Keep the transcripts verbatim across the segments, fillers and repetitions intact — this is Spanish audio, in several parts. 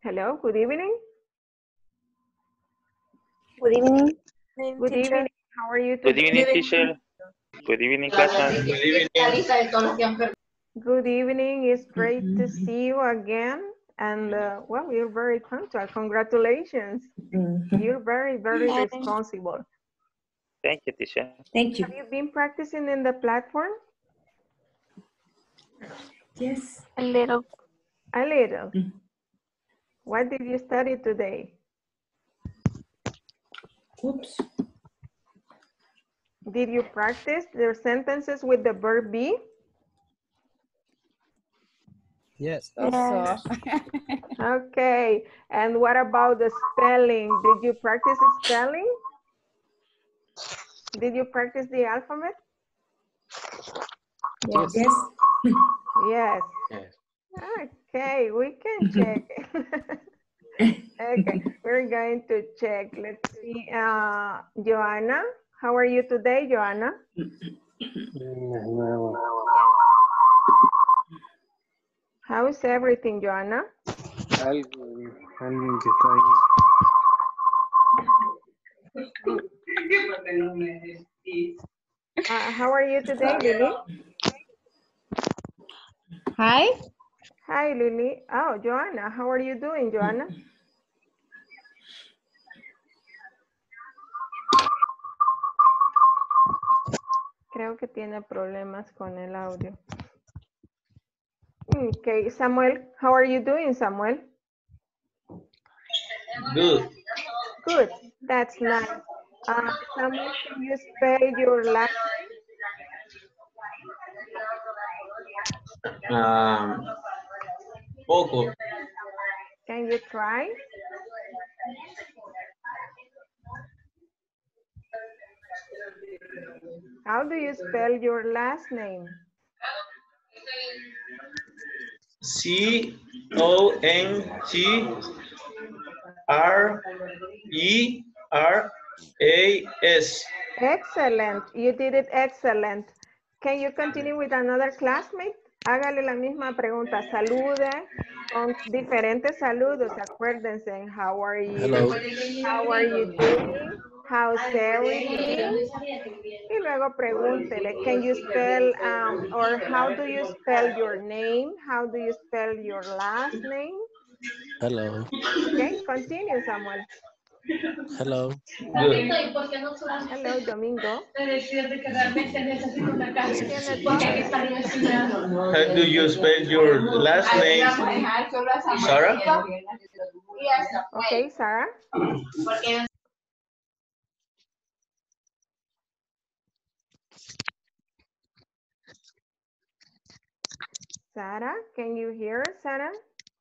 Hello, good evening. Good evening. Good evening. How are you Good today? evening, teacher. Good evening, class. Good evening. Good evening. It's great to see you again. And uh, well, you're very punctual. Congratulations. You're very, very responsible. Thank you, teacher. Thank you. Have you been practicing in the platform? Yes. A little. A little. What did you study today? Oops. Did you practice your sentences with the verb be? Yes. Yes. Okay. And what about the spelling? Did you practice spelling? Did you practice the alphabet? Yes. Yes. Yes. Yes. Okay, we can check. Okay, we're going to check. Let's see. Uh, Joanna, how are you today, Joanna? How is everything, Joanna? Alguien, alguien que está ahí. Uh, how are you today, Lily? Hi. Hi, Lily. Oh, Joanna, how are you doing, Joanna? Creo que tiene problemas con el audio. Okay, Samuel, how are you doing, Samuel? Good. Good, that's nice. Uh, Samuel, can you spell your last Um, poco. Can you try? How do you spell your last name? C O N T R E R A S. Excellent. You did it excellent. Can you continue with another classmate? Hágale la misma pregunta. Salude con diferentes saludos. Acuérdense. How are you? Hello. How are you doing? How's everything? Y luego pregúntele, can you spell, um, or how do you spell your name? How do you spell your last name? Hello. Okay, continue, Samuel. Hello. Good. Hello, Domingo. Gracias, teacher. How do you spell your last name, Sarah? Okay, Sarah. Sarah, can you hear us, Sarah?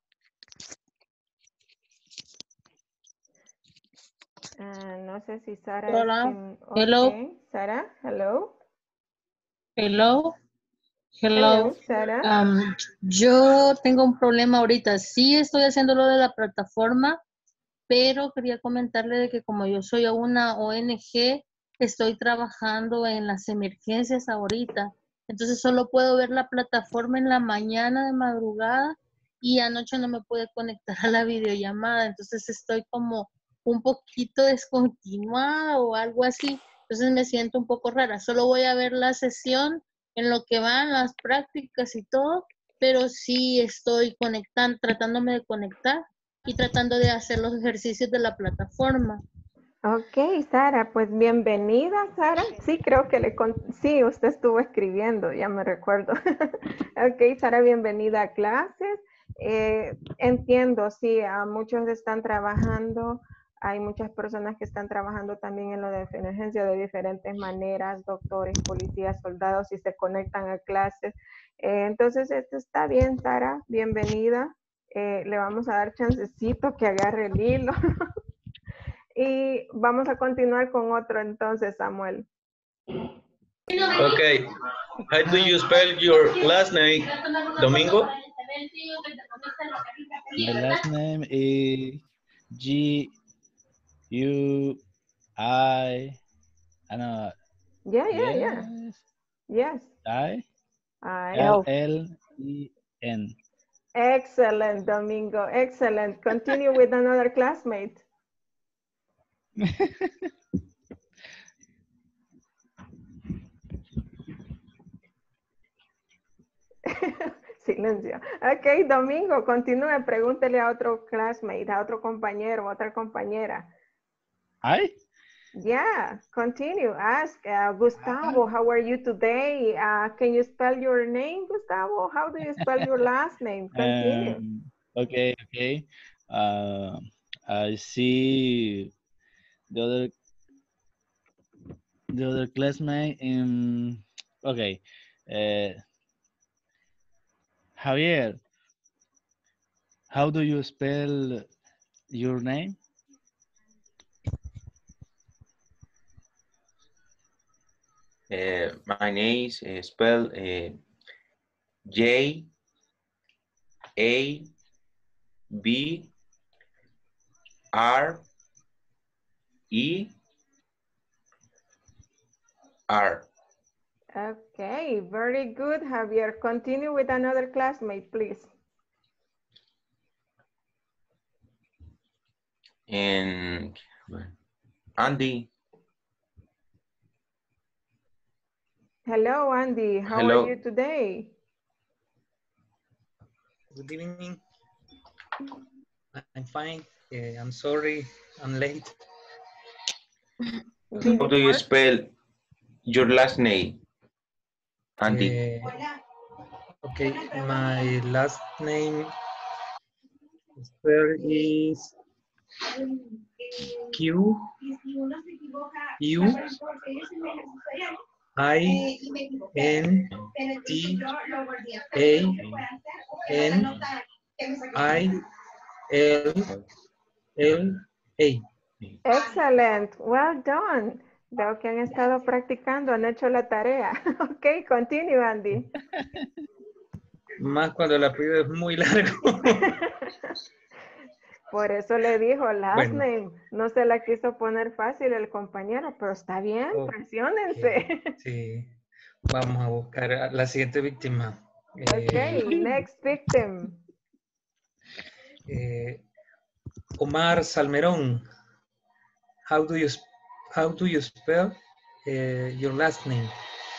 Uh, no sé si Sarah Hola. es quien- Hello. Okay, Sarah, hello. Hello. Hello, Hello. Sarah. Um, yo tengo un problema ahorita. Sí estoy haciendo lo de la plataforma, pero quería comentarle de que como yo soy una O N G, estoy trabajando en las emergencias ahorita. Entonces solo puedo ver la plataforma en la mañana de madrugada y anoche no me pude conectar a la videollamada. Entonces estoy como un poquito descontinuada o algo así. Entonces me siento un poco rara. Solo voy a ver la sesión en lo que van las prácticas y todo, pero sí estoy conectando, tratándome de conectar y tratando de hacer los ejercicios de la plataforma. Ok, Sara, pues bienvenida, Sara. Sí, creo que le con... sí, usted estuvo escribiendo, ya me recuerdo. Ok, Sara, bienvenida a clases. Eh, entiendo, sí, a muchos están trabajando, hay muchas personas que están trabajando también en lo de emergencia de diferentes maneras, doctores, policías, soldados, y se conectan a clases. Eh, entonces, esto está bien, Sara, bienvenida. Eh, le vamos a dar chancecito que agarre el hilo. Y vamos a continuar con otro entonces, Samuel. Okay. How do you spell your last name, Domingo? My last name is G U I. I know. Yeah, yeah, Yes. yeah. Yes. I I. L L E N. Excellent, Domingo. Excellent. Continue with another classmate. Silencio. Ok, Domingo, continúe. Pregúntele a otro classmate, a otro compañero, a otra compañera. ¿Ay? Yeah, continue. Ask uh, Gustavo, how are you today? Uh, can you spell your name, Gustavo? How do you spell your last name? Continue. Um, okay, okay. Uh, I see the other the other classmate in okay. Uh, Javier, how do you spell your name? Uh, my name is uh, spelled uh, J A B R E R. Okay, very good, Javier. Continue with another classmate, please. And Andy. Hello, Andy. How Hello. are you today? Good evening. I'm fine. Uh, I'm sorry, I'm late. Did How it do you work? spell your last name, Andy? Uh, okay, my last name spell is Q U I N T A N I L L A. Excellent. Well done. Veo que han estado practicando, han hecho la tarea. Ok, continue, Andy. Más cuando el apellido es muy largo. Por eso le dijo last Bueno. name. No se la quiso poner fácil el compañero, pero está bien, Ok, presionense. sí, vamos a buscar a la siguiente víctima. Ok, Eh, next victim. eh, Omar Salmerón. How do you how do you spell uh, your last name?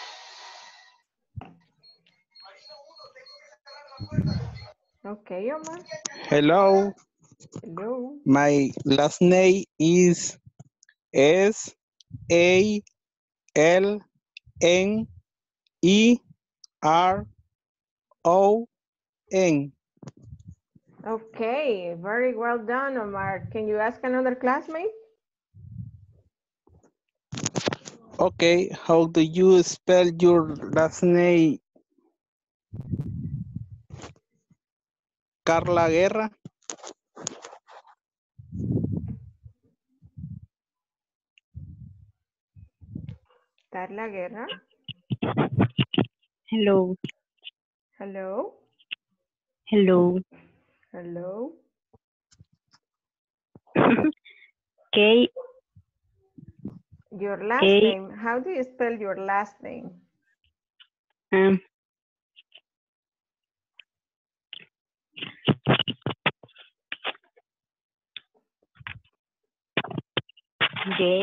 Ok, Omar. Hello, Hello. my last name is S A L N E R O N. Okay, very well done, Omar. Can you ask another classmate? Okay, how do you spell your last name? Carla Guerra. Carla Guerra. Hello. Hello. Hello. Hello. K. Your last K. name. How do you spell your last name? Um. J.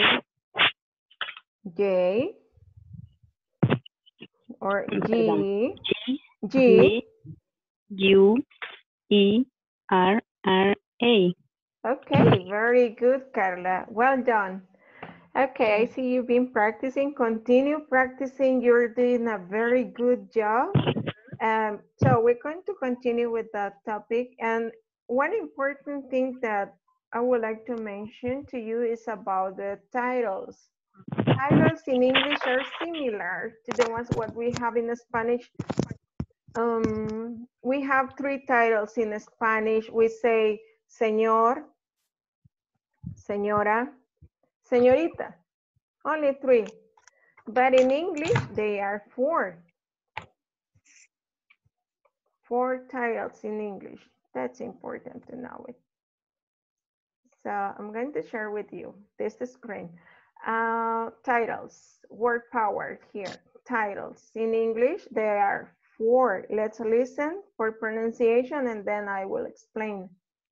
J. Or G. G. G. U. E. R. R. A. Okay, very good, Carla. Well done. Okay, I see you've been practicing. Continue practicing. You're doing a very good job. Um, so we're going to continue with that topic. And one important thing that I would like to mention to you is about the titles. Titles in English are similar to the ones what we have in Spanish. Um, we have three titles in Spanish. We say señor, señora, señorita. Only three. But in English, they are four. Four titles in English. That's important to know it. So I'm going to share with you this screen. Uh, titles, word power here. Titles in English, there are four. Let's listen for pronunciation and then I will explain.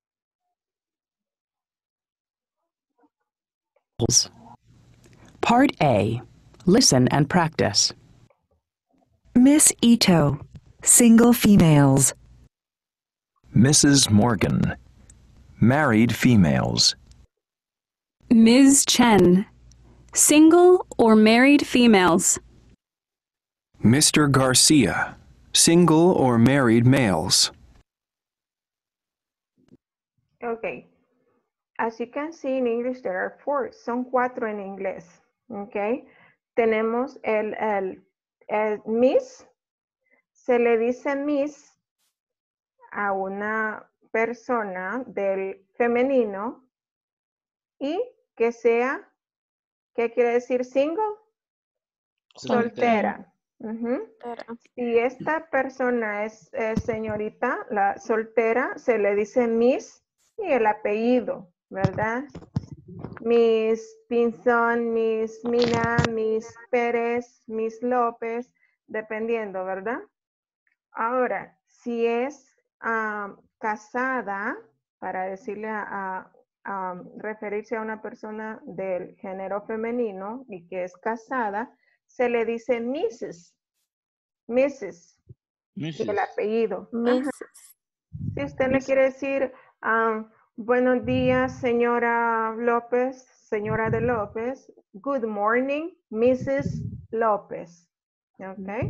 Part A. Listen and practice. Miss Ito, single females. Missus Morgan, married females. Miz Chen, single or married females. Mister Garcia, single or married males. Okay. As you can see in English, there are four. Son cuatro en inglés. Okay. Tenemos el, el, el Miss. Se le dice Miss a una persona del femenino y que sea, ¿qué quiere decir single? Soltera. Uh-huh. Si esta persona es, es señorita, la soltera, se le dice Miss y el apellido, ¿verdad? Miss Pinzón, Miss Mina, Miss Pérez, Miss López, dependiendo, ¿verdad? Ahora, si es um, casada, para decirle a, a um, referirse a una persona del género femenino y que es casada, se le dice Missus Missus Y el apellido. Missus Si usted le quiere decir um, buenos días, señora López, señora de López. Good morning, Missus López. ¿Ok?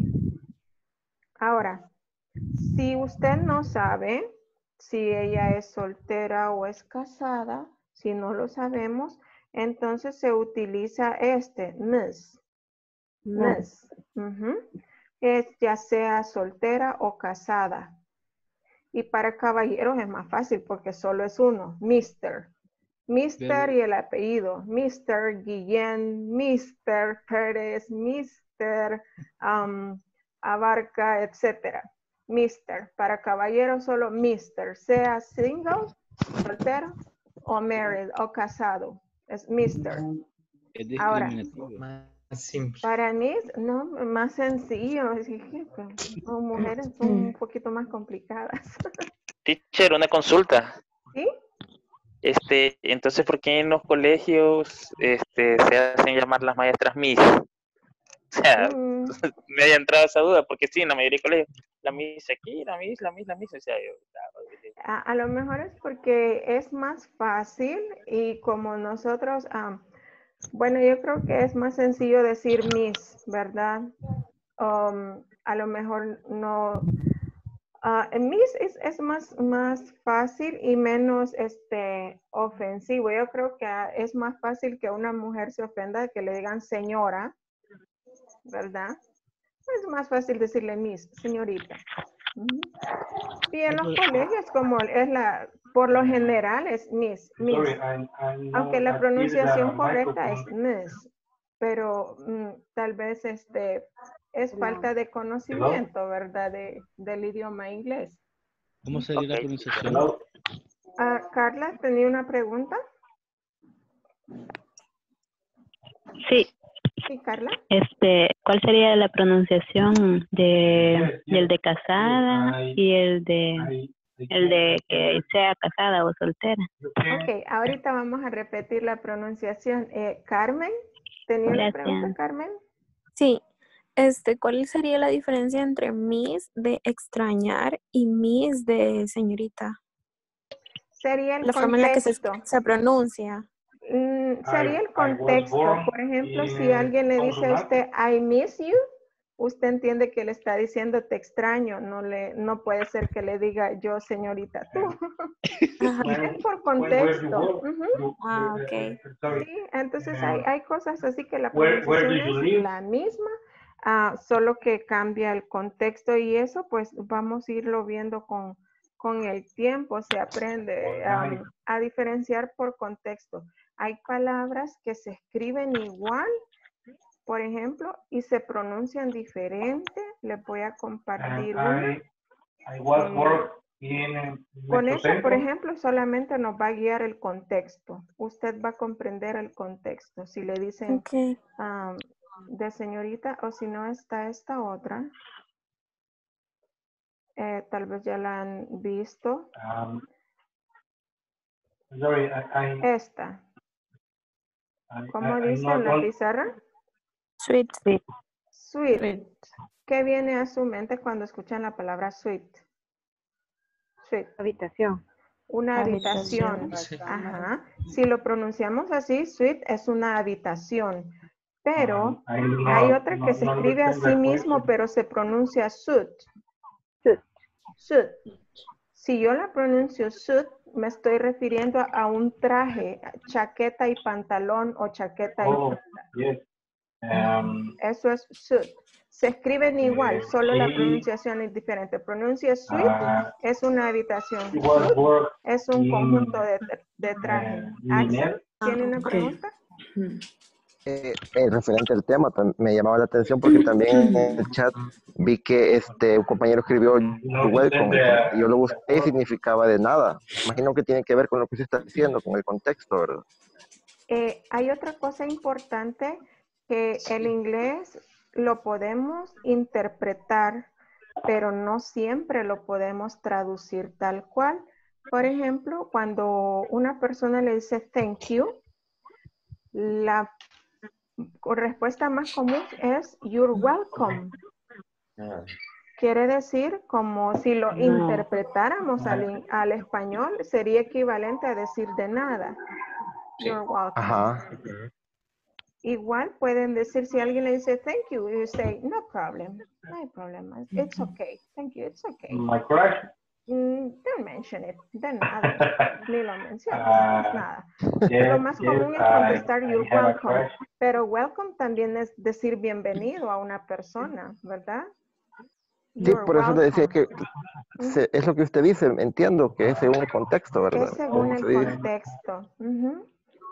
Ahora, si usted no sabe si ella es soltera o es casada, si no lo sabemos, entonces se utiliza este, Miss. Miss. Uh-huh. Es ya sea soltera o casada. Y para caballeros es más fácil porque solo es uno, mister mister y el apellido. mister Guillén, mister Pérez, mister Um, Abarca, etcétera. mister Para caballeros solo mister Sea single, soltero, o married, o casado. Es mister Es Ahora, discriminativo. Simple. para mí, no, más sencillo. Es que, pues, mujeres son un poquito más complicadas. Teacher, una consulta. ¿Sí? Este, entonces, ¿por qué en los colegios este, se hacen llamar las maestras Miss? O sea, Mm. me haya entrado esa duda, porque sí, en la mayoría de colegios, la Miss aquí, la Miss, la Miss, la Miss, o sea, yo, A, a lo mejor es porque es más fácil y como nosotros, um, bueno, yo creo que es más sencillo decir Miss, ¿verdad? Um, a lo mejor no, uh, Miss es, es más, más fácil y menos este, ofensivo. Yo creo que es más fácil que una mujer se ofenda que le digan señora, ¿verdad? Es más fácil decirle Miss, señorita. Uh-huh. Y en los colegios, como es la, por lo general es Miss, Miss. Aunque la pronunciación correcta es Miss, pero mm, tal vez este es falta de conocimiento, ¿verdad? De, del idioma inglés. ¿Cómo sería la pronunciación? Uh, Carla, ¿tenía una pregunta? Sí. Sí, Carla. Este, ¿cuál sería la pronunciación de del de casada y el de el de que sea casada o soltera? Ok, ahorita vamos a repetir la pronunciación. Eh, Carmen, ¿tenía una Gracias. pregunta, Carmen? Sí. Este, ¿cuál sería la diferencia entre Miss de extrañar y Miss de señorita? Sería el la contexto. forma en la que se, se pronuncia. Mm, sería el contexto. Por ejemplo, si alguien le dice a usted, I miss you, usted entiende que le está diciendo te extraño. No, le, no puede ser que le diga yo, señorita, tú. Es por contexto. Uh-huh. Ah, ok. Sí, entonces hay, hay cosas así que la pronunciación es la misma, uh, solo que cambia el contexto y eso pues vamos a irlo viendo con, con el tiempo. Se aprende um, a diferenciar por contexto. Hay palabras que se escriben igual, por ejemplo, y se pronuncian diferente. Les voy a compartir una. Eh, con eso, por ejemplo, solamente nos va a guiar el contexto. Usted va a comprender el contexto. Si le dicen okay. um, de señorita o si no está esta otra. Eh, tal vez ya la han visto. Um, sorry, I, I, Esta. I, ¿Cómo I, dice I'm en la not, pizarra? Sweet. Sweet. Sweet. Sweet. ¿Qué viene a su mente cuando escuchan la palabra sweet? Sweet. Habitación. Una habitación. Sí. Ajá. Si lo pronunciamos así, sweet es una habitación. Pero I, I hay not, otra que not, se not escribe understand así the mismo, question. pero se pronuncia suit. Suit. Suit. Si yo la pronuncio suit, me estoy refiriendo a un traje, chaqueta y pantalón o chaqueta y Oh, falda. yes. Um, Eso es suit. Se escriben igual, eh, solo la she, pronunciación es diferente. Pronuncia suite, uh, es una habitación. she was Suit work es un in, conjunto de, de traje. eh, Axel, Minel. ¿tiene una ok. pregunta? Eh, eh, referente al tema, tam- me llamaba la atención porque también en el chat vi que este un compañero escribió You "You're understand welcome", y cuando yo lo the, busqué the y work? significaba de nada. Imagino que tiene que ver con lo que usted está diciendo, con el contexto, ¿verdad? Eh, hay otra cosa importante, que el inglés lo podemos interpretar, pero no siempre lo podemos traducir tal cual. Por ejemplo, cuando una persona le dice thank you, la respuesta más común es you're welcome. Quiere decir, como si lo interpretáramos al, al español, sería equivalente a decir de nada. You're welcome. Ajá. Igual pueden decir, si alguien le dice thank you, you say no problem, no hay problema, it's okay, thank you, it's okay. My crush. Mm, don't mention it, de nada, ni lo menciones, Uh, es nada. yes, Lo más yes, común es I, contestar I you're have a welcome, crush. pero welcome también es decir bienvenido a una persona, ¿verdad? Sí, You're por eso le decía welcome. que se- es lo que usted dice, entiendo que es según el contexto, ¿verdad? Es según Como el se dice. contexto. Ujú.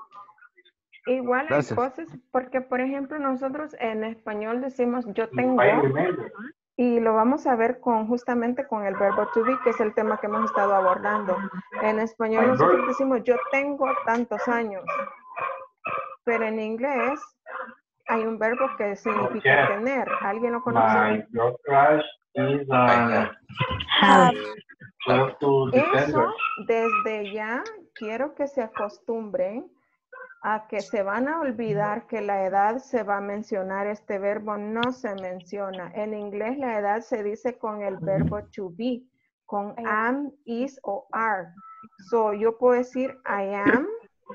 Igual hay Gracias. cosas, porque por ejemplo nosotros en español decimos yo tengo, I remember. y lo vamos a ver con justamente con el verbo to be, que es el tema que hemos estado abordando. En español My nosotros birth. decimos yo tengo tantos años, pero en inglés hay un verbo que significa Okay. tener. ¿Alguien lo conoce? My your crush is uh, Have. twelve to December. Eso, desde ya, quiero que se acostumbren a que se van a olvidar que la edad se va a mencionar, este verbo no se menciona. En inglés la edad se dice con el verbo to be, con am, is o are. So, yo puedo decir I am,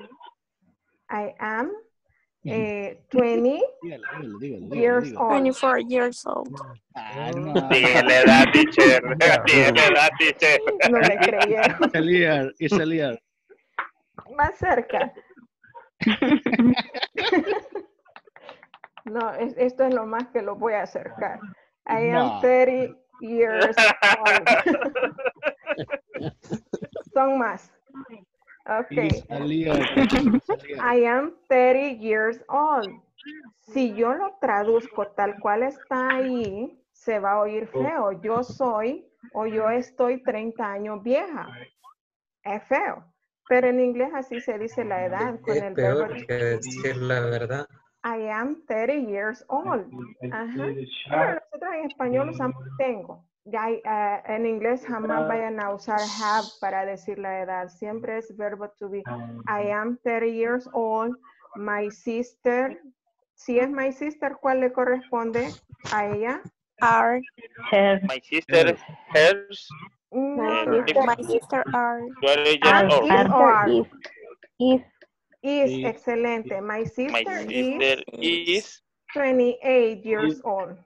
I am eh, twenty Dígalo, dígalo, dígalo, dígalo, years dígalo. old. twenty-four years old. Ah, no. Dígale la edad, teacher. Dígale la edad, teacher. No le creyeron. It's a liar, it's a liar. Más cerca. No, es- esto es lo más que lo voy a acercar. I am No. thirty years old. Son más. Ok. It's a liar. It's a liar. I am thirty years old. Si yo lo traduzco tal cual está ahí, se va a oír feo. Yo soy o yo estoy treinta años vieja. Es feo. Pero en inglés así se dice la edad con Es el verbo peor que decir la verdad. I am thirty years old. Ajá. Pero nosotros en español usamos tengo. Ya hay, eh, en inglés jamás vayan a usar have para decir la edad. Siempre es verbo to be. I am thirty years old. My sister. Si es my sister, ¿cuál le corresponde a ella? Are. Her. My sister, hers, No, eh, My sister are. twelve years Are, old. is or are. Is. Is. Is, Is. excelente. My My sister sister is is twenty-eight years old.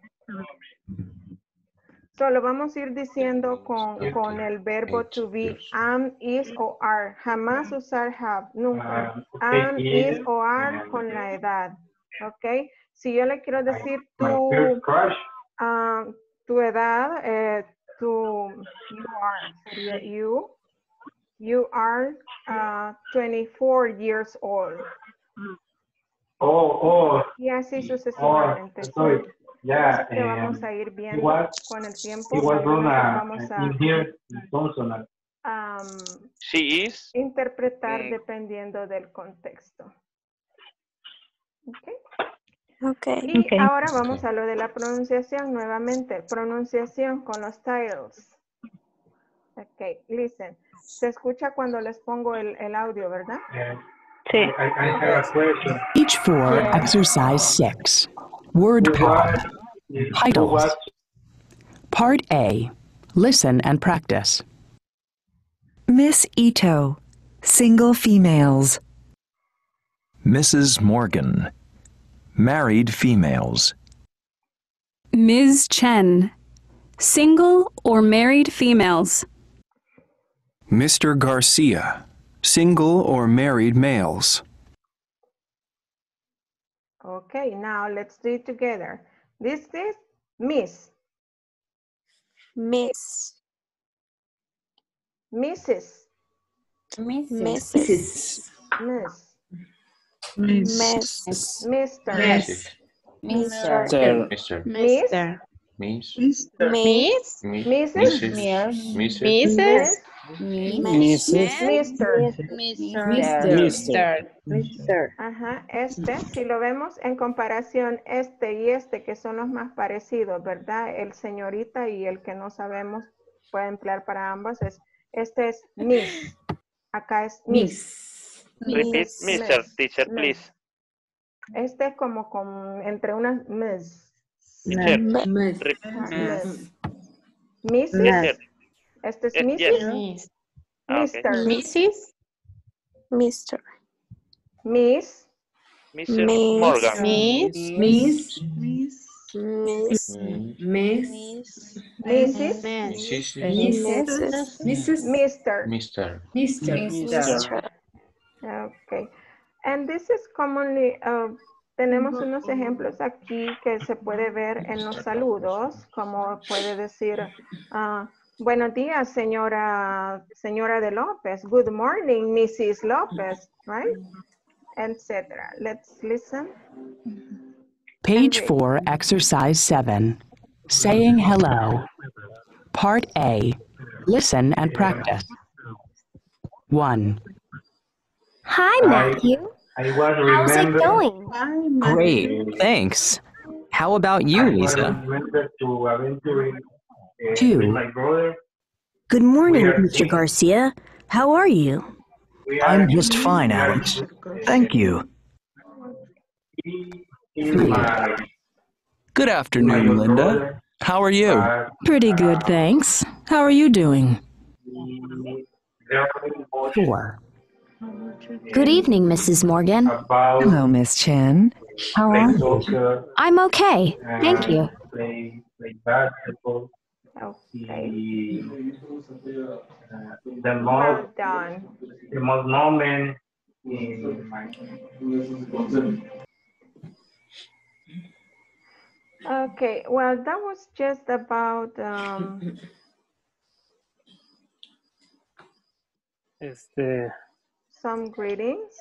Solo vamos a ir diciendo con, con el verbo to be, am, is o are. Jamás usar have, nunca. Uh, Am, okay, is o are con la edad. ¿Ok? Si yo le quiero decir my tu, first crush. ah, tu edad, eh, tu, you are, sería you. You are uh, twenty-four years old. Oh, oh, Y así oh, sucesivamente. sorry. ¿sí? Yeah, Que vamos um, a ir he viendo was, con el tiempo. he was on Algunas a, vamos a in here, in Thompson. um, she is interpretar mm, dependiendo del contexto. ¿Ok? Okay. Y Ok. ahora vamos a lo de la pronunciación nuevamente. Pronunciación con los titles. Okay, listen. Se escucha cuando les pongo el, el audio, ¿verdad? Sí. I, I have a question. Each for Yeah. exercise six. Word Who pod. was- who Titles. was- Part A. Listen and practice. Miss Ito, single females. Missus Morgan. Married females. Miz Chen, single or married females. Mister Garcia. Single or married males. Okay, now let's do it together. This is Miss. Miss. Missus Missus. Miss. Miss. Mister Miss. Mister Mister. Miss. Miss. Miss. Missus Missus. Missus Missus. Missus Mister Mister. Mister. Ajá, este, si lo vemos en comparación, este y este, que son los más parecidos, ¿verdad? El señorita y el que no sabemos puede emplear para ambos, es, este es Miss, acá es Miss. Repeat, Mister Teacher, please. Este es como con, entre unas Miss. Teacher. Miss. Miss. Missus. Mister. Este es Eh, Missus. yes. Ah, okay. Mister Missus. Mister. Miss. Mister Miss. Morgan. Miss. Miss. Miss. Miss. Miss. Missus. Missus. Missus. Mister. Mister. Mister. Okay. And this is commonly, uh, tenemos unos ejemplos aquí que se puede ver en los saludos, como puede decir, uh, buenos días, señora, señora de López. Good morning, Missus López, right? Etc. Let's listen. Page four, exercise seven. Saying hello. Part A. Listen and practice. One. Hi, Matthew. I was How's it remember- going? Great, thanks. How about you, I was Lisa? remember to adventure uh, Two. with my brother. Good morning, We are Mister in- Garcia. How are you? We are- I'm just fine, Alex. Thank you. He is my, Good afternoon, Linda. How are you? uh, Pretty good, thanks. How are you doing? girlfriend Four. Good evening, Missus Morgan. about Hello, Miss Chen. How are play you? soccer, I'm okay. Thank you. play, play basketball. Okay. He, uh, the Well most done. the most moment in my Okay, well, that was just about um, Este, some greetings.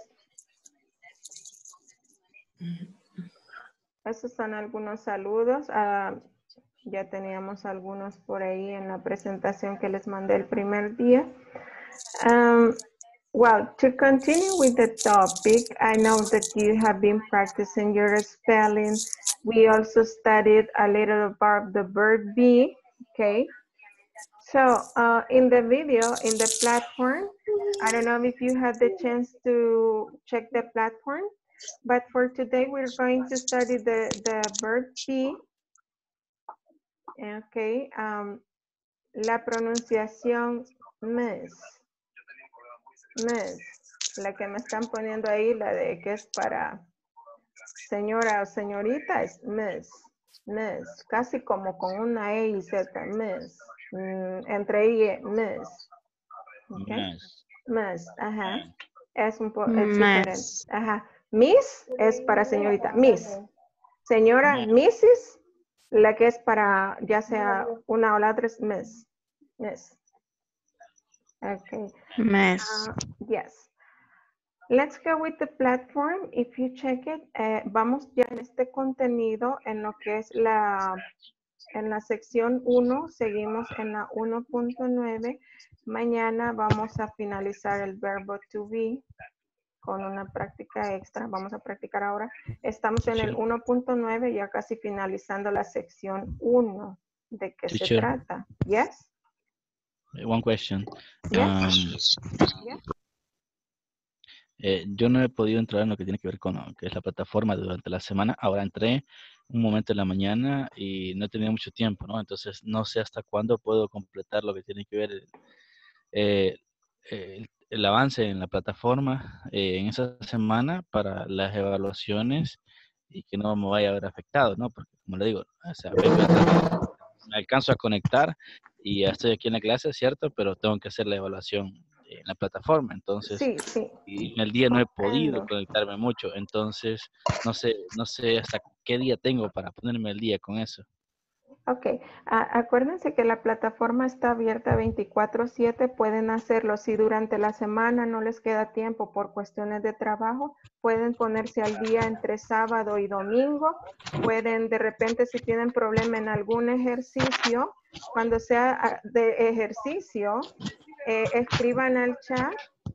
Esos son algunos saludos. Ah, ya teníamos algunos por ahí en la presentación que les mandé el primer día. Um, well, to continue with the topic, I know that you have been practicing your spelling. We also studied a little about the verb be, okay? So uh, in the video, in the platform, I don't know if you had the chance to check the platform, but for today, we're going to study the, the verb be. Okay, um, la pronunciación miss. Miss. La que me están poniendo ahí, la de que es para señora o señorita, es miss. Miss. Casi como con una E y Z, miss. Mm, entre I y miss. Okay. Miss, ajá. Es un poco diferente. Ajá. Miss es para señorita. Miss. Señora, missus, la que es para ya sea una o la otra es miss. Miss. Okay. Miss. Uh, yes. Let's go with the platform. If you check it, eh, vamos ya en este contenido en lo que es la, en la sección uno, seguimos en la uno punto nueve. Mañana vamos a finalizar el verbo to be con una práctica extra. Vamos a practicar ahora. Estamos en el uno punto nueve, ya casi finalizando la sección uno. ¿De qué se Teacher. trata? Yes. one question. Yes. Um, Yeah. eh, yo no he podido entrar en lo que tiene que ver con lo que es la plataforma durante la semana. Ahora entré un momento en la mañana y no he tenido mucho tiempo, ¿no? Entonces no sé hasta cuándo puedo completar lo que tiene que ver eh, el, el avance en la plataforma eh, en esa semana para las evaluaciones y que no me vaya a ver afectado, ¿no? Porque como le digo, o sea, vengo a entrar, me alcanzo a conectar y ya estoy aquí en la clase, ¿cierto? Pero tengo que hacer la evaluación en la plataforma, entonces, Sí, sí. y en el día no he podido Comprendo. conectarme mucho, entonces, no sé, no sé hasta qué día tengo para ponerme al día con eso. Ok, a- acuérdense que la plataforma está abierta veinticuatro siete, pueden hacerlo. Si durante la semana no les queda tiempo por cuestiones de trabajo, pueden ponerse al día entre sábado y domingo. Pueden, de repente, si tienen problema en algún ejercicio, cuando sea ah, de ejercicio, eh, escriban al chat.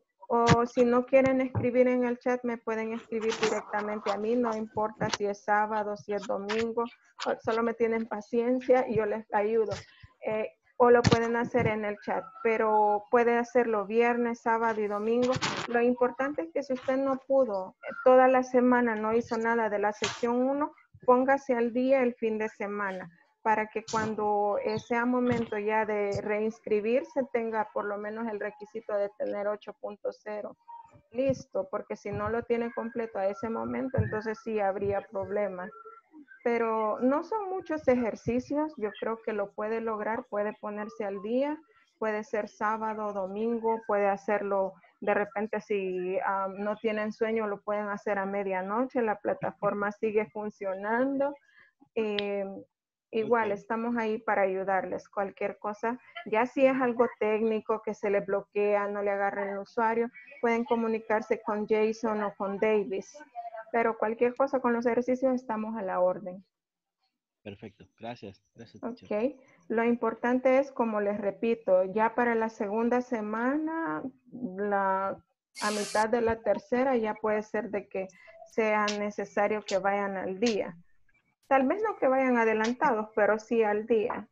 O si no quieren escribir en el chat, me pueden escribir directamente a mí, no importa si es sábado, si es domingo, solo me tienen paciencia y yo les ayudo. Eh, o lo pueden hacer en el chat, pero puede hacerlo viernes, sábado y domingo. Lo importante es que si usted no pudo, toda la semana no hizo nada de la sección uno, póngase al día el fin de semana, para que cuando eh, sea momento ya de reinscribirse tenga por lo menos el requisito de tener ocho punto cero listo, porque si no lo tiene completo a ese momento, entonces sí habría problemas. Pero no son muchos ejercicios, yo creo que lo puede lograr, puede ponerse al día, puede ser sábado, domingo, puede hacerlo de repente si um, no tienen sueño, lo pueden hacer a medianoche, la plataforma sigue funcionando. Eh, Igual, estamos ahí para ayudarles. Cualquier cosa, ya si es algo técnico que se le bloquea, no le agarra el usuario, pueden comunicarse con Jason o con Davis. Pero cualquier cosa con los ejercicios estamos a la orden. Perfecto, gracias. Gracias, Ok, teacher. lo importante es, como les repito, ya para la segunda semana, la, a mitad de la tercera, ya puede ser de que sea necesario que vayan al día. Tal vez no que vayan adelantados, pero sí al día.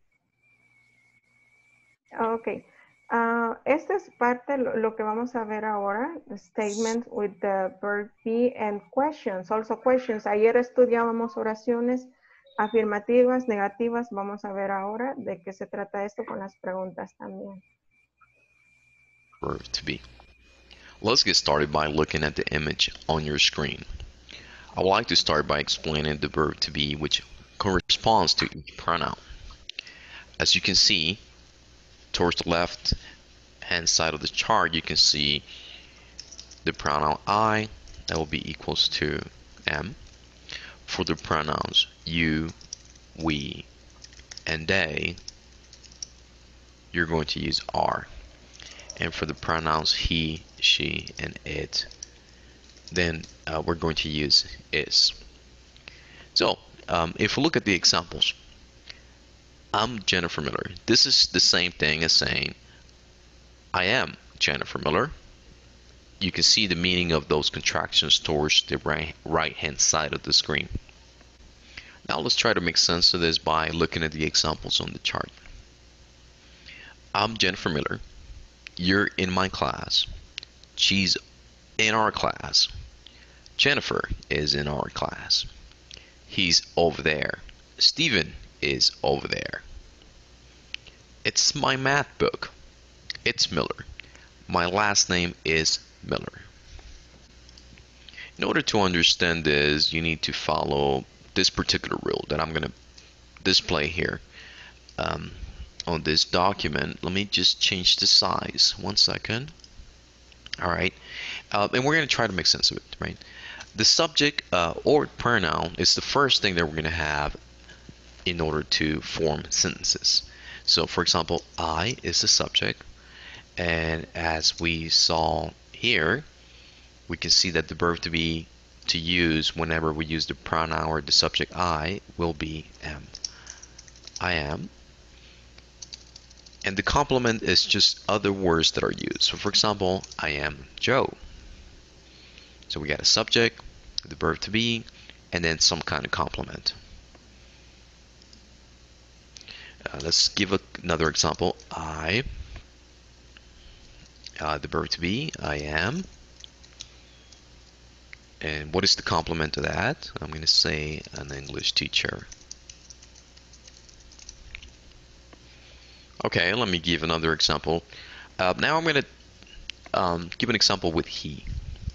Ok. Uh, esta es parte lo, lo que vamos a ver ahora. Statements with the verb be and questions. Also questions. Ayer estudiábamos oraciones afirmativas, negativas. Vamos a ver ahora de qué se trata esto con las preguntas también. Verb to be. Let's get started by looking at the image on your screen. I would like to start by explaining the verb to be, which corresponds to each pronoun. As you can see, towards the left hand side of the chart, you can see the pronoun I, that will be equals to am. For the pronouns you, we, and they, you're going to use are. And for the pronouns he, she, and it, then uh, we're going to use is. So um, if we look at the examples, I'm Jennifer Miller. This is the same thing as saying I am Jennifer Miller. You can see the meaning of those contractions towards the right, right hand side of the screen. Now let's try to make sense of this by looking at the examples on the chart. I'm Jennifer Miller. You're in my class. She's in our class. Jennifer is in our class. He's over there. Steven is over there. It's my math book. It's Miller. My last name is Miller. In order to understand this, you need to follow this particular rule that I'm going to display here um, on this document. Let me just change the size. One second. All right. Uh, and we're going to try to make sense of it, right? The subject uh, or pronoun is the first thing that we're going to have in order to form sentences. So, for example, I is the subject. And as we saw here, we can see that the verb to be to use whenever we use the pronoun or the subject I will be am. I am. And the complement is just other words that are used. So for example, I am Joe. So we got a subject, the verb to be, and then some kind of complement. Uh, let's give a, another example. I, uh, the verb to be, I am. And what is the complement to that? I'm going to say an English teacher. Okay, let me give another example. Uh, now I'm going to um, give an example with he.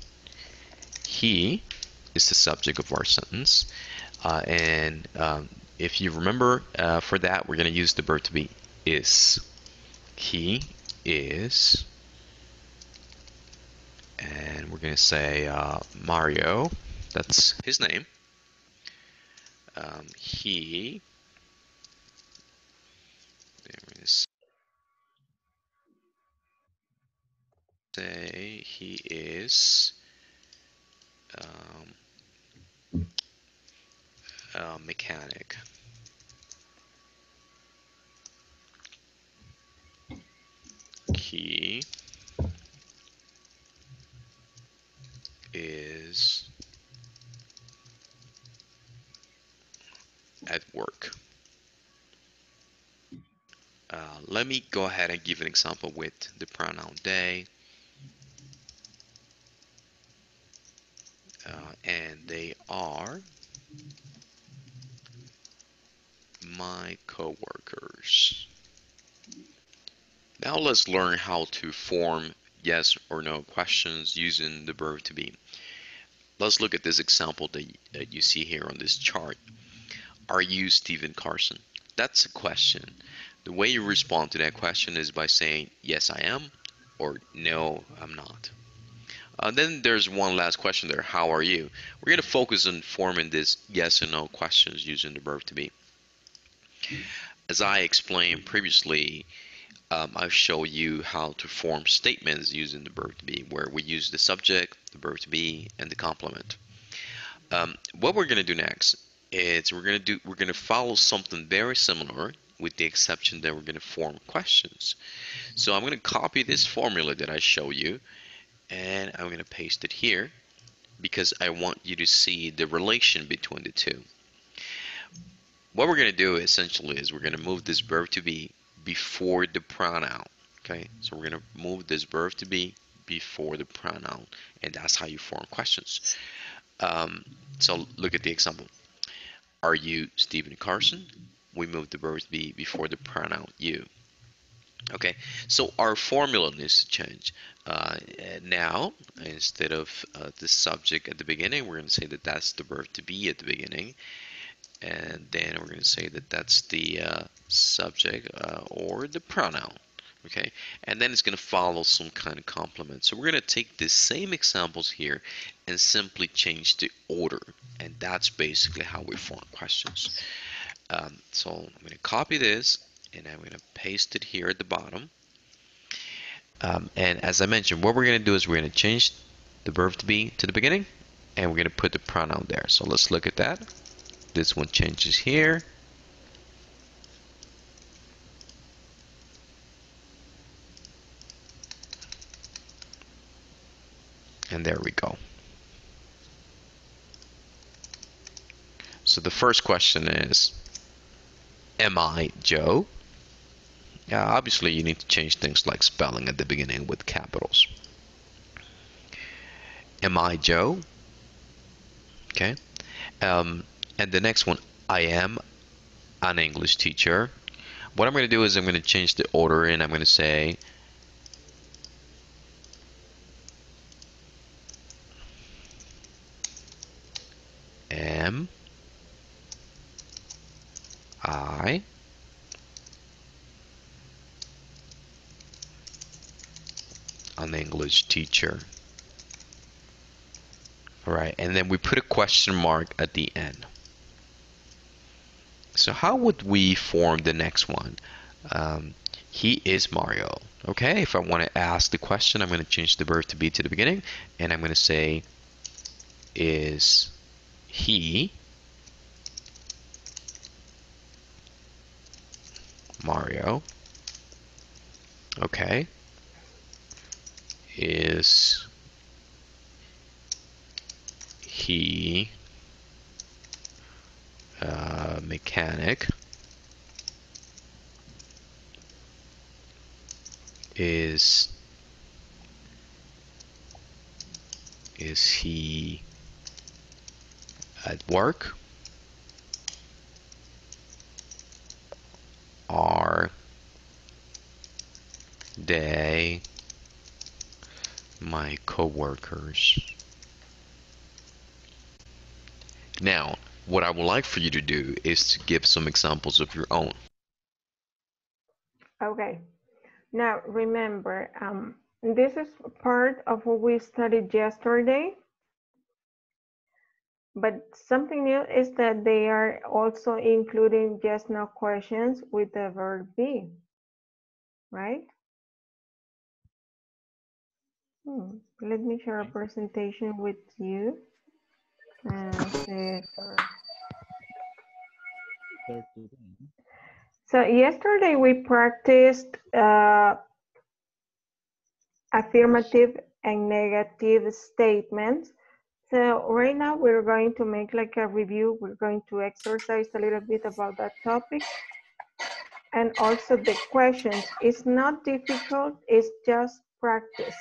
He is the subject of our sentence. Uh, and um, if you remember, uh, for that, we're going to use the verb to be is. He is. And we're going to say uh, Mario. That's his name. Um, he. There is. Say he is um, a mechanic. He is at work. Uh, let me go ahead and give an example with the pronoun they. Uh, and they are my coworkers. Now let's learn how to form yes or no questions using the verb to be. Let's look at this example that uh, you see here on this chart. Are you Stephen Carson? That's a question. The way you respond to that question is by saying yes I am or no I'm not. Uh, then there's one last question there. How are you? We're going to focus on forming this yes or no questions using the verb to be. As I explained previously, um, I've shown you how to form statements using the verb to be, where we use the subject, the verb to be, and the complement. Um, what we're going to do next is we're going to do we're going to follow something very similar, with the exception that we're going to form questions. So I'm going to copy this formula that I show you, and I'm going to paste it here because I want you to see the relation between the two. What we're going to do essentially is we're going to move this verb to be before the pronoun. Okay, so we're going to move this verb to be before the pronoun, and that's how you form questions. Um, so look at the example. Are you Stephen Carson? We move the verb to be before the pronoun you. Okay, so our formula needs to change. Uh, now, instead of uh, the subject at the beginning, we're going to say that that's the verb to be at the beginning. And then we're going to say that that's the uh, subject uh, or the pronoun. Okay, and then it's going to follow some kind of complement. So we're going to take the same examples here and simply change the order. And that's basically how we form questions. Um, so I'm going to copy this and I'm going to paste it here at the bottom. Um, and as I mentioned, what we're going to do is we're going to change the verb to be to the beginning, and we're going to put the pronoun there. So let's look at that. This one changes here. And there we go. So the first question is, am I Joe? Yeah, obviously you need to change things like spelling at the beginning with capitals. Am I Joe? Okay. Um, and the next one, I am an English teacher. What I'm going to do is I'm going to change the order, and I'm going to say am I an English teacher? All right, and then we put a question mark at the end. So how would we form the next one? Um, he is Mario. Okay, if I want to ask the question, I'm going to change the verb to be to the beginning, and I'm going to say, is he Mario? Okay. Is he a mechanic? Is is he at work? Are they my coworkers? Now, what I would like for you to do is to give some examples of your own. Okay. Now, remember, um, this is part of what we studied yesterday. But something new is that they are also including yes, no questions with the verb be, right? Hmm. Let me share a presentation with you. Uh, so yesterday we practiced uh, affirmative and negative statements. So right now we're going to make like a review. We're going to exercise a little bit about that topic. And also the questions. It's not difficult, it's just practice.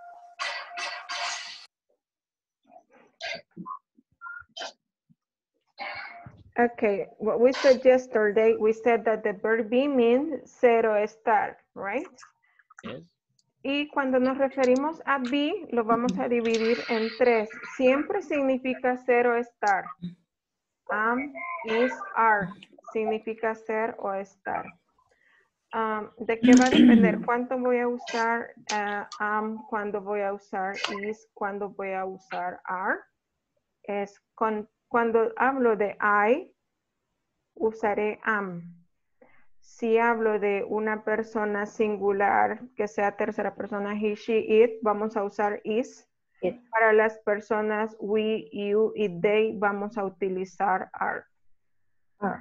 Okay, what we said yesterday, we said that the verb be means cero estar, right? Yes. Y cuando nos referimos a be, lo vamos a dividir en tres. Siempre significa cero estar. Am, is, are. Significa ser o estar. Um, ¿De qué va a depender? ¿Cuánto voy a usar uh, am? ¿Cuándo voy a usar is? ¿Cuándo voy a usar are? Es con, cuando hablo de I, usaré am. Si hablo de una persona singular, que sea tercera persona, he, she, it, vamos a usar is. It. Para las personas we, you y they, vamos a utilizar are. Are.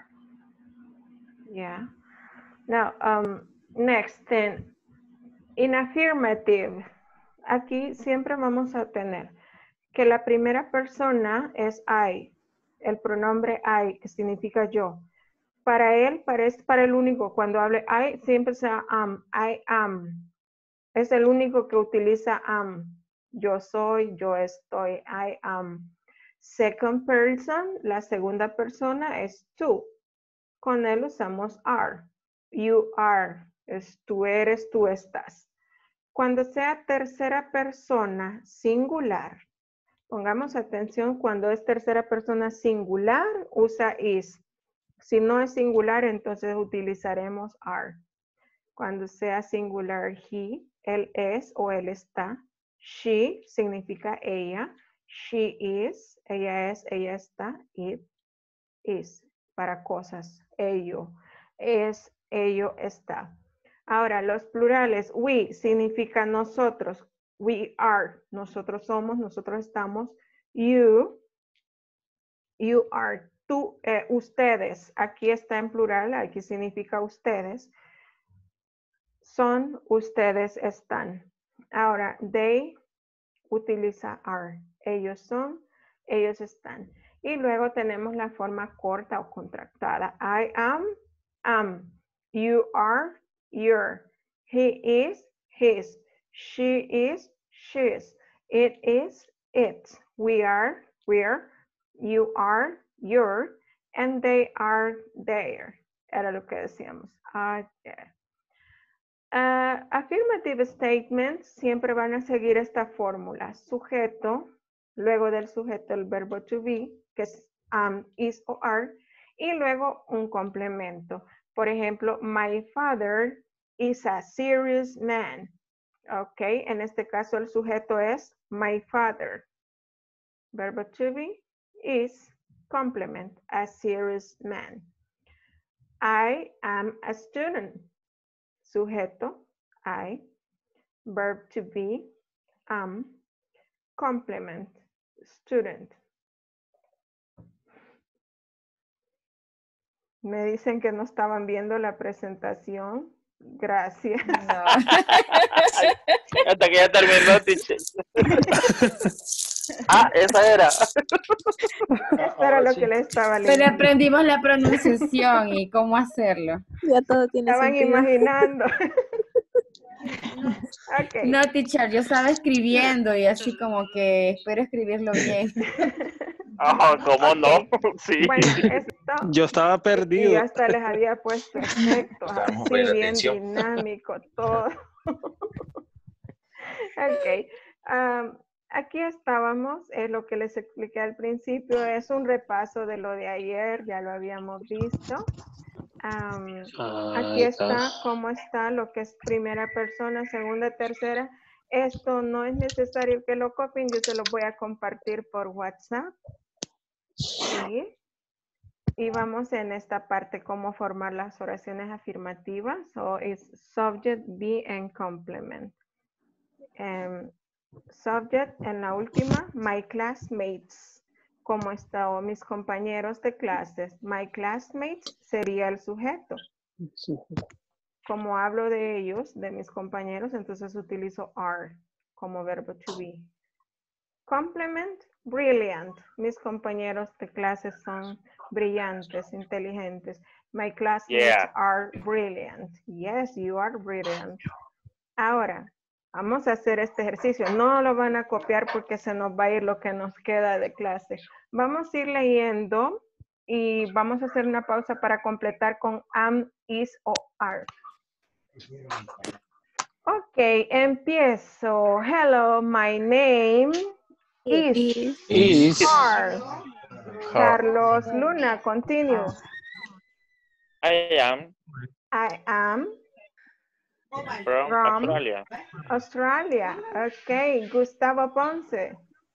Yeah. Now, um, next, then, in affirmative, aquí siempre vamos a tener que la primera persona es I, el pronombre I, que significa yo. Para él, para, es para el único, cuando hable I, siempre sea am, I am. Es el único que utiliza am. Yo soy, yo estoy, I am. Second person, la segunda persona es tú. Con él usamos are. You are, es tú eres, tú estás. Cuando sea tercera persona singular, pongamos atención, cuando es tercera persona singular, usa is. Si no es singular, entonces utilizaremos are. Cuando sea singular, he, él es o él está. She significa ella. She is, ella es, ella está. It is, para cosas. Ello es, ello está. Ahora, los plurales, we significa nosotros. We are, nosotros somos, nosotros estamos. You, you are, tú, eh, ustedes. Aquí está en plural, aquí significa ustedes. Son, ustedes están. Ahora, they utiliza are. Ellos son, ellos están. Y luego tenemos la forma corta o contractada. I am, am. You are, you're. He is, his. She is, she's. It is, it's. We are, we're. You are, you're. And they are, there. Era lo que decíamos. Are there. Uh, affirmative statements siempre van a seguir esta fórmula. Sujeto, luego del sujeto el verbo to be, que es am, is o are, y luego un complemento. Por ejemplo, my father is a serious man. Ok, en este caso el sujeto es my father. Verbo to be is complement, a serious man. I am a student. Sujeto, I. Verb to be, am. Complement, student. Me dicen que no estaban viendo la presentación. Gracias. No. Hasta que ya terminó, teacher. Ah, esa era. Esto era lo que le estaba leyendo. Pero aprendimos la pronunciación y cómo hacerlo. Ya todo tiene Estaban sentido. imaginando. Okay. No, teacher, yo estaba escribiendo y así como que espero escribirlo bien. Oh, ¿cómo no? Sí. Bueno, esto... Yo estaba Y perdido. yo hasta les había puesto efectos, Vamos a así poner bien atención. dinámico, todo. Ok. Um, aquí estábamos, eh, lo que les expliqué al principio es un repaso de lo de ayer, ya lo habíamos visto. Um, aquí está cómo está lo que es primera persona, segunda, tercera. Esto no es necesario que lo copien, yo se lo voy a compartir por WhatsApp. Sí. Y vamos en esta parte, cómo formar las oraciones afirmativas. So, it's subject, be, and complement. Um, subject, en la última, my classmates. ¿Cómo están mis compañeros de clases? My classmates sería el sujeto. Como hablo de ellos, de mis compañeros, entonces utilizo are como verbo to be. Complement, brilliant. Mis compañeros de clases son brillantes, inteligentes. My classmates Yeah. are brilliant. Yes, you are brilliant. Ahora, vamos a hacer este ejercicio. No lo van a copiar porque se nos va a ir lo que nos queda de clase. Vamos a ir leyendo y vamos a hacer una pausa para completar con am, is o are. Ok, empiezo. Hello, my name is, Is. Carl. Carlos Luna, continue. I am I am from, from Australia. Australia. Ok, Gustavo Ponce.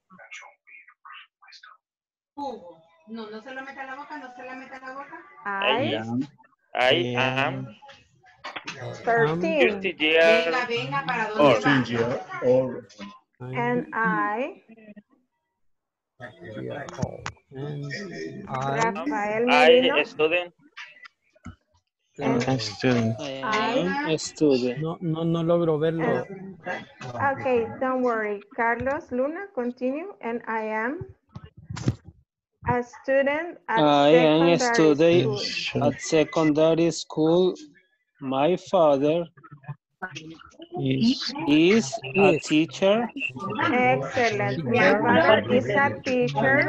No, no se lo meta en la boca, no se la meta en la boca. I, I am thirteen. thirty years Venga, venga, ¿para dónde old. va? And I, Rafael I Merino. student. And student. I, Student. No, no, no logro verlo. okay, don't worry. Carlos Luna, continue. And I am a student at I am a secondary student school. at secondary school. My father is, is a teacher. Excellent. My father is a teacher.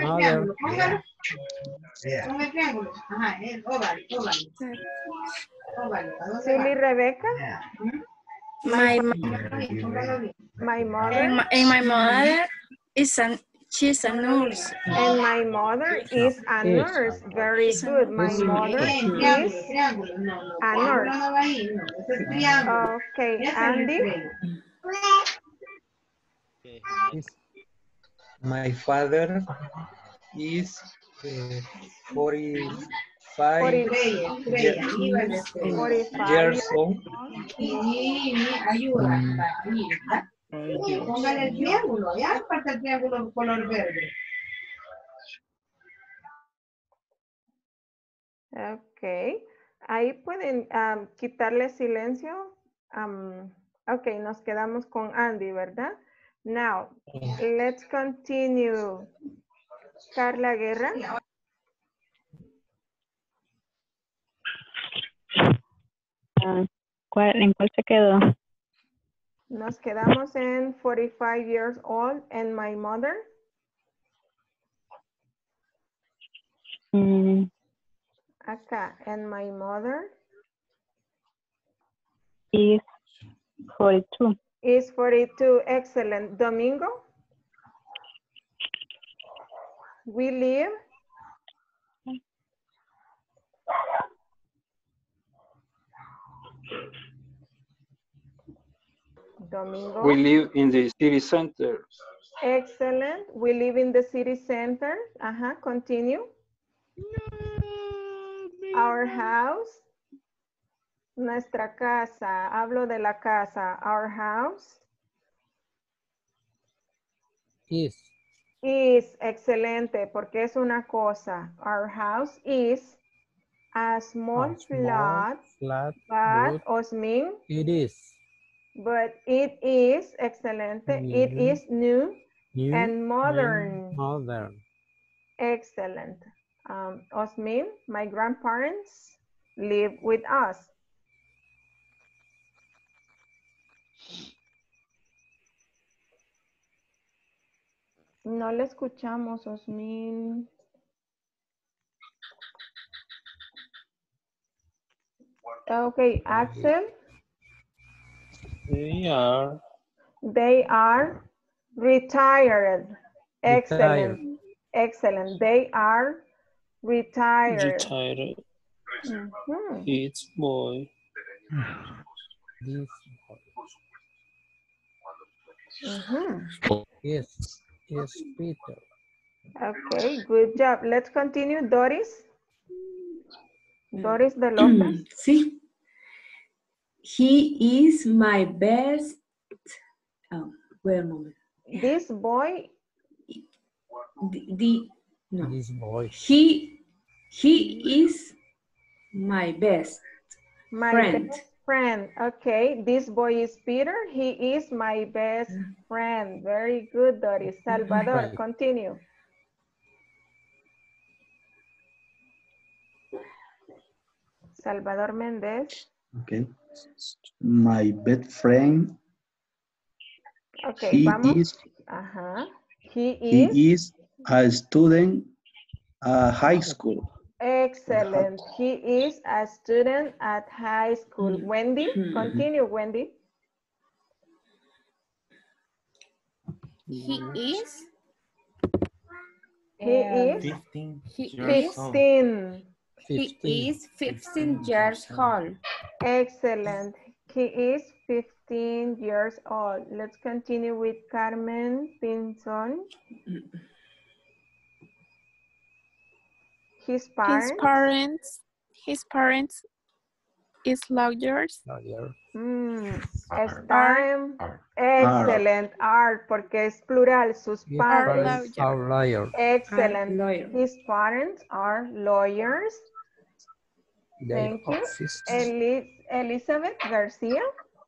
Un triángulo. Ajá, es óvalo, óvalo. Óvalo, ¿a dónde Silly va? Rebecca. My, My mother. and my, and my mother is an, she's a nurse. And my mother is a nurse. Very good. My mother Bien, is triángulo, triángulo. No, no, a triángulo nurse. no va ahí, no. Ese es triángulo. Okay, Ese es el Andy. triángulo. My father is uh, forty-five Estrella, estrella, iba la estrella. forty-five years years old. Y mi ayuda. Ahí está. Póngale el triángulo, ya falta el triángulo color verde. Ok. Ahí pueden um, quitarle silencio. Um, ok, nos quedamos con Andy, ¿verdad? Now, let's continue. Carla Guerra. Ah, ¿cuál- ¿En cuál se quedó? Nos quedamos en forty-five years old and my mother. Mm, Acá, and my mother is forty-two. is forty-two. Excellent. Domingo. We live. Domingo. We live in the city center. Excellent. We live in the city center. Ajá, continue. Our house. Nuestra casa. Hablo de la casa. Our house. Is. Is. Excelente, porque es una cosa. Our house is a small, A small flat, flat, but, but Osmin, it is but it is, excelente. It new, is new, new and modern. and modern. Excellent. Um, Osmin, my grandparents live with us. No le escuchamos, Osmin. Okay, Axel. They are. They are retired. Excellent. Retired. Excellent. They are retired. Retired. Mhm. It's boy. This Mhm. Yes. Yes, Peter. Okay, good job. Let's continue. Doris. Doris de López. Sí. He is my best. Oh, wait a moment. This boy. The, the no. This boy. He he is my best My friend. best friend. Okay, this boy is Peter. He is my best friend. Very good, Doris. Salvador, Right. continue. Salvador Méndez. Okay. My best friend. Okay, he vamos. is Ajá. He he is. is a student at high school. Excellent. He is a student at high school. Wendy, continue, Wendy. He is. He um, is Fifteen. He years is. old. fifteen. He is fifteen years old. Excellent. He is fifteen years old. Let's continue with Carmen Pinzon. His parents. His parents, his parents is lawyers. Lawyer. Mm, Are. están excellent. Are, porque es plural. Sus His padres. parents are lawyers. Excellent. Are lawyer. His parents are lawyers. Their Thank you. office. Elis Elizabeth Garcia.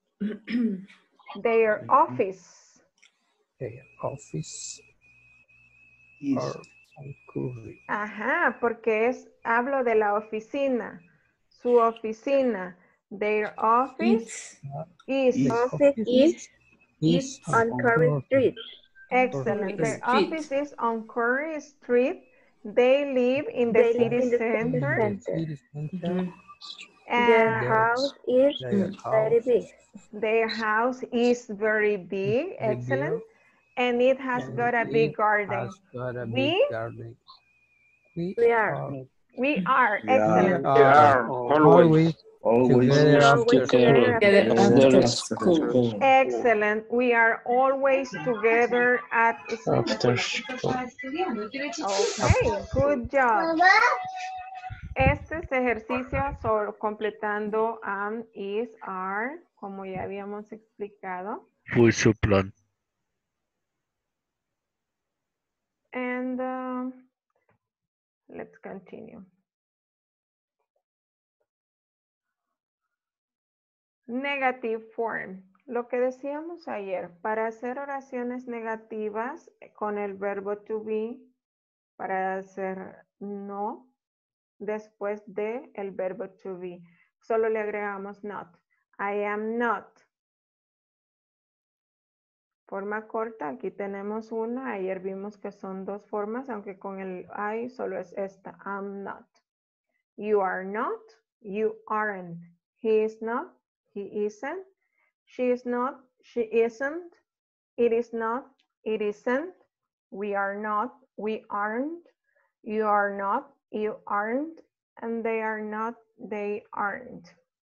Their office. Their office Is are on Curry. Ajá, porque es, hablo de la oficina. Su oficina. Their office is. is Office is Is on Curry Street. Excellent. Curry Their Street. office is on Curry Street. They live in the They city live in the center. center. City center. Mhm. Their And house is Their very house big. their house is very big. very Excellent. big, And it has and got a it big garden. has got a big We, garden. We We are. are, we are. We are. we Excellent. are always. always together Always after together together after after school. school. Excellent. We are always together at school. After school. Okay, good job. Este es ejercicio sobre completando am, is, are, como ya habíamos explicado. Fue su plan. And uh, let's continue. Negative form. Lo que decíamos ayer, para hacer oraciones negativas con el verbo to be, para hacer no, después de el verbo to be, solo le agregamos not. I am not. Forma corta, aquí tenemos una, ayer vimos que son dos formas, aunque con el I solo es esta, I'm not. You are not, you aren't. He is not, he isn't. She is not, she isn't. It is not, it isn't. We are not, we aren't. You are not, you aren't. And they are not, they aren't.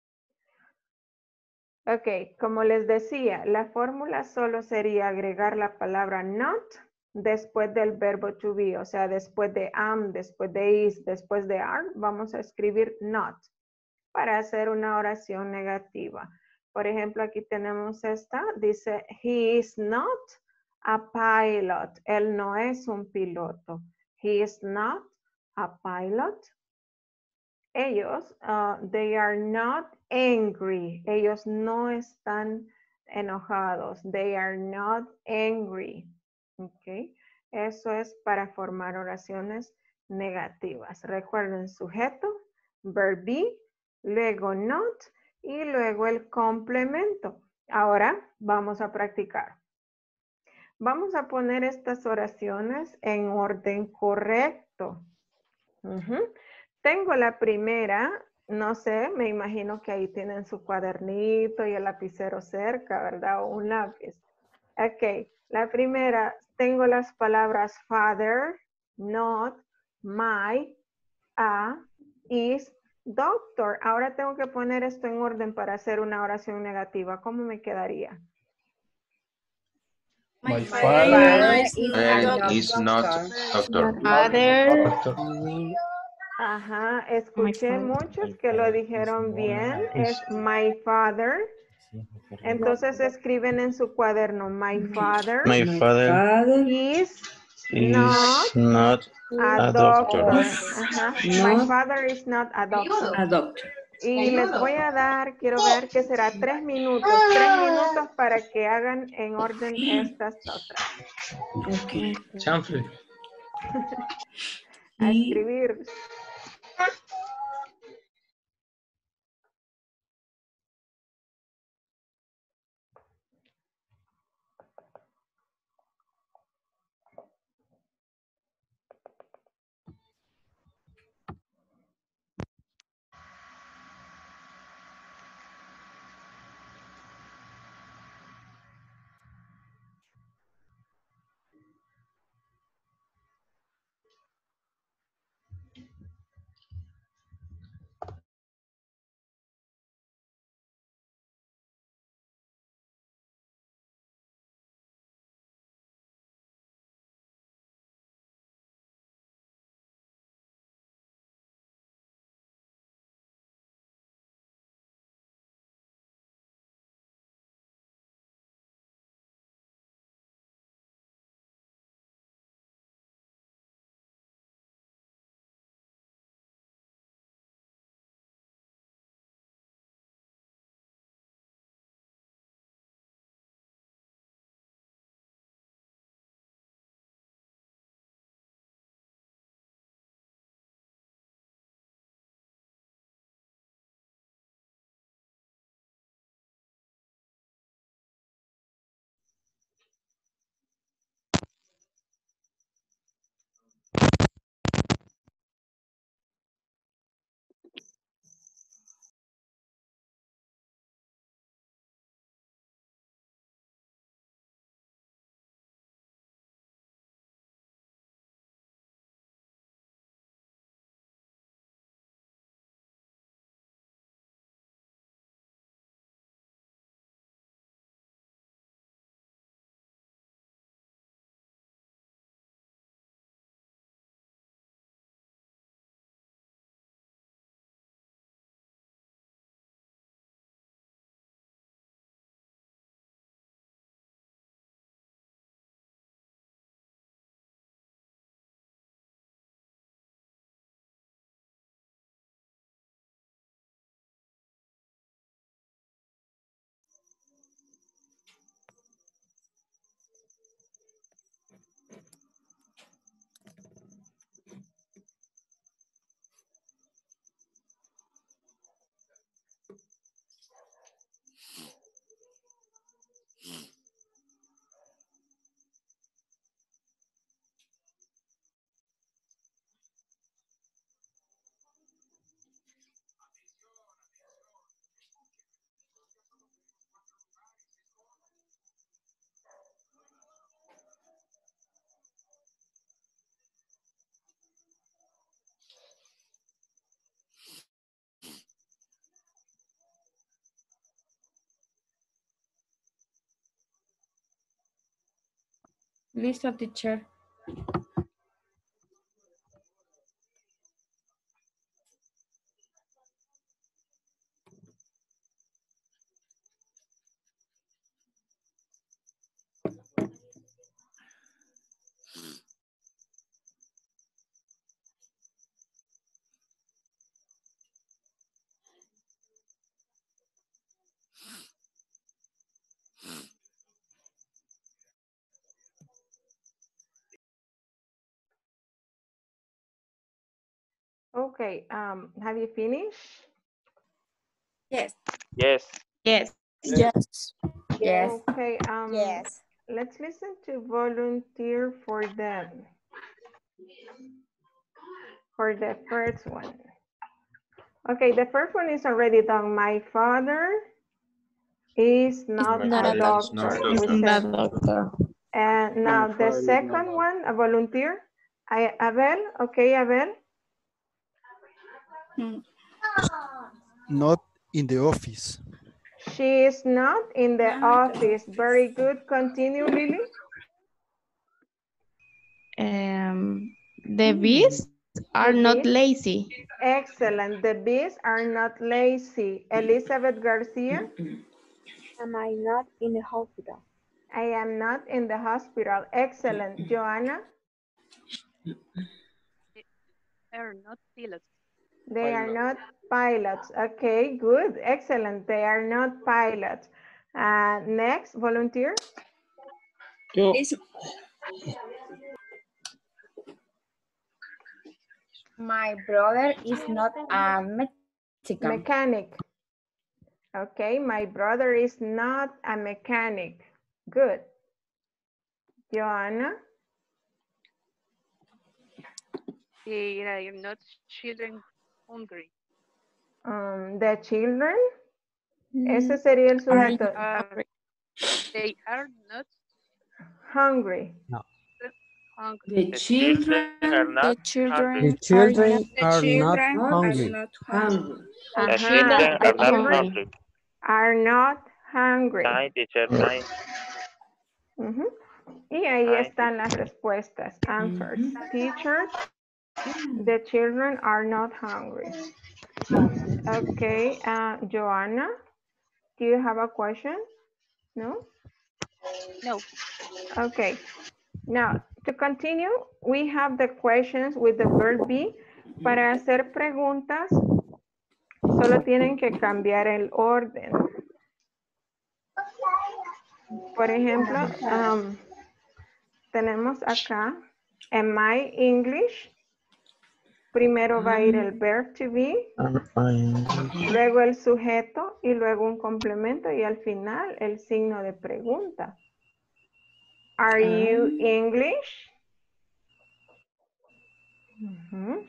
Ok, como les decía, la fórmula solo sería agregar la palabra not después del verbo to be, o sea, después de am, después de is, después de are, vamos a escribir not para hacer una oración negativa. Por ejemplo, aquí tenemos esta, dice, he is not a pilot. Él no es un piloto. He is not a pilot. Ellos, uh, they are not angry. Ellos no están enojados. They are not angry. Ok. Eso es para formar oraciones negativas. Recuerden sujeto, verb be, luego not y luego el complemento. Ahora vamos a practicar. Vamos a poner estas oraciones en orden correcto. Ujú. Tengo la primera, no sé, me imagino que ahí tienen su cuadernito y el lapicero cerca, ¿verdad? O un lápiz. Ok, la primera, tengo las palabras father, not, my, a, is, doctor. Ahora tengo que poner esto en orden para hacer una oración negativa. ¿Cómo me quedaría? My My father father is not a is not doctor. Father. Ajá, escuché father. muchos que lo dijeron bien. Es my father. Entonces escriben en su cuaderno, my father My father is is not not a a doctor. doctor. Ajá. My Not father is not a doctor. a doctor. Y les voy a dar, quiero ver que será tres minutos, tres minutos para que hagan en orden estas otras. Okay. Chanfle. A Y escribir. Listo, teacher. Okay, um, have you finished? Yes. Yes. Yes. Yes. Yes. Okay, um, Yes. let's listen to volunteer for them. For the first one. Okay, the first one is already done. My father is not, not a a doctor. doctor. We Is said. not a doctor. And now the second one, a volunteer. I, Abel, okay, Abel. Not in the office. She is not in the office. Very good. Continue, Lily. Um, the bees are The not bees? lazy. Excellent. The bees are not lazy. Elizabeth Garcia. Am I not in the hospital? I am not in the hospital. Excellent. Joanna. They are not pilots. They are not pilots. Okay, good. Excellent. They are not pilots. Uh, next, volunteer. Yo. My brother is not a Mexican. Mechanic. Okay, my brother is not a mechanic. Good. Joanna. They are not children hungry. Um, the children. Ese sería el sujeto. Are, they are not hungry. No. hungry. The children, are not The children, The children are are not not hungry. not The hungry. Ajá, children the are not children hungry. are not hungry. Nine, teacher, nine. Ujú. Y ahí Nine, están las respuestas. Answers. Teacher, the children are not hungry. Okay, uh, Joanna, do you have a question? No? No. Okay. Now, to continue, we have the questions with the verb be. Para hacer preguntas, solo tienen que cambiar el orden. Por ejemplo, um, tenemos acá, am I English? Primero va a ir el verb to be, luego el sujeto y luego un complemento y al final el signo de pregunta. Are you English? Uh-huh.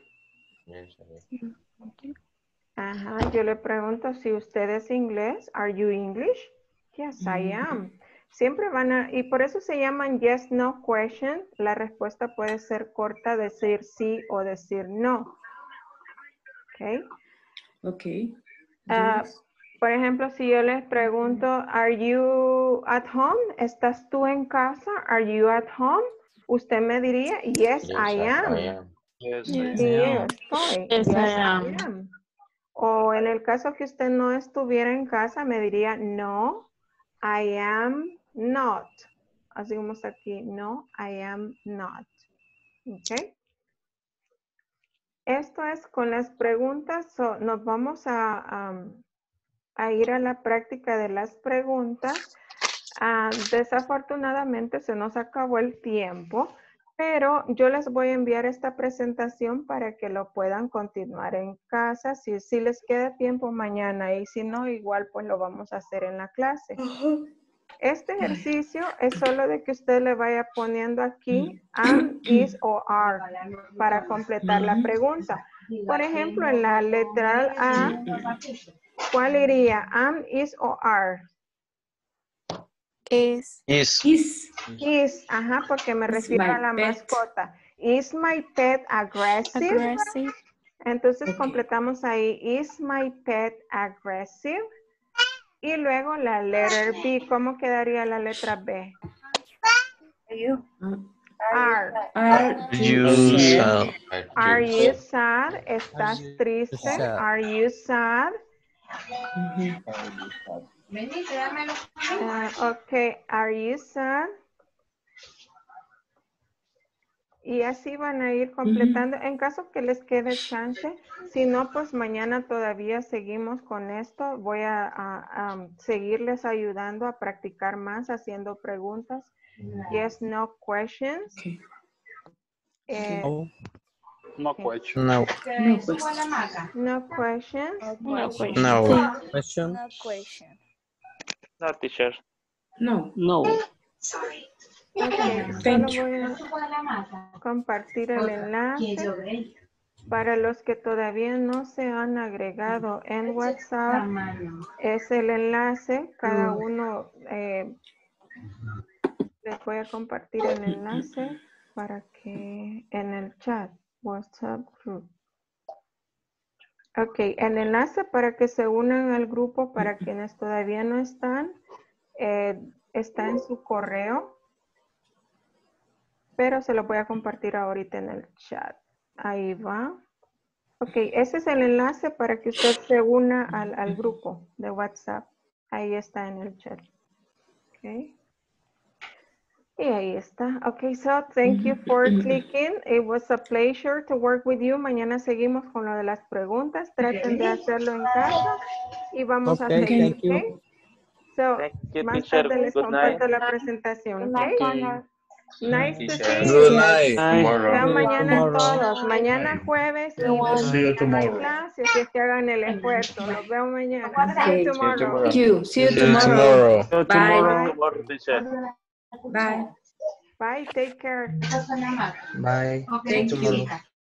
Ajá, yo le pregunto si usted es inglés. Are you English? Yes, I am. Siempre van a, y por eso se llaman yes, no question. La respuesta puede ser corta, decir sí o decir no. Ok. Ok. Uh, por ejemplo, si yo les pregunto, are you at home? ¿Estás tú en casa? Are you at home? Usted me diría, yes, Yes, I am. I am. Yes, Sí, I am. estoy. Yes, Yes, I I am. am. O en el caso que usted no estuviera en casa, me diría, no, I am not. Así como está aquí, no, I am not. Ok. Esto es con las preguntas. So, nos vamos a, um, a ir a la práctica de las preguntas. Uh, desafortunadamente se nos acabó el tiempo, pero yo les voy a enviar esta presentación para que lo puedan continuar en casa. Si, si les queda tiempo mañana y si no, igual pues lo vamos a hacer en la clase. Este ejercicio es solo de que usted le vaya poniendo aquí am, is o are para completar la pregunta. Por ejemplo, en la letra A, ¿cuál iría? Am, is o are? is, Is. Is. Is, ajá, porque me Is refiero my a la pet. mascota. Is my pet aggressive? aggressive, Entonces Ok. completamos ahí, is my pet aggressive? Y luego la letter B, ¿cómo quedaría la letra B? Are. Are You you sad? sad. Are you sad? ¿Estás triste? sad. Are you sad? Ah, ok, are you sad? Y así van a ir completando. En caso que les quede chance, si no, pues mañana todavía seguimos con esto. Voy a, a- a seguirles ayudando a practicar más haciendo preguntas. Yes, no questions. Eh, No. No question. No. No question. no questions. No question. No. Question. No question. No, teacher. No. No. Okay, Thank solo voy a compartir el enlace. Para los que todavía no se han agregado en WhatsApp, es el enlace. Cada uno eh, les voy a compartir el enlace para que en el chat, WhatsApp group. Ok, el enlace para que se unan al grupo para quienes todavía no están, eh, está en su correo, pero se lo voy a compartir ahorita en el chat. Ahí va. Ok, ese es el enlace para que usted se una al, al grupo de WhatsApp. Ahí está en el chat. Ok. Y ahí está. Ok, so thank you for clicking. It was a pleasure to work with you. Mañana seguimos con lo de las preguntas. Traten de hacerlo en casa y vamos a Okay, seguir. thank you. Okay? So, Thank you, más teacher. tarde les Good night. comparto la presentación. Okay? Nice to Teacher. see you. Good night. Nos vemos Tomorrow. mañana Tomorrow. todos. Mañana jueves y See you mañana no hay tomorrow. clase, así es que hagan el esfuerzo. Los veo mañana. See Okay. you tomorrow. Thank you. See you See you tomorrow. tomorrow. Bye. Tomorrow, teacher. Bye. Bye. Take care. Bye. Thank you. Tomorrow.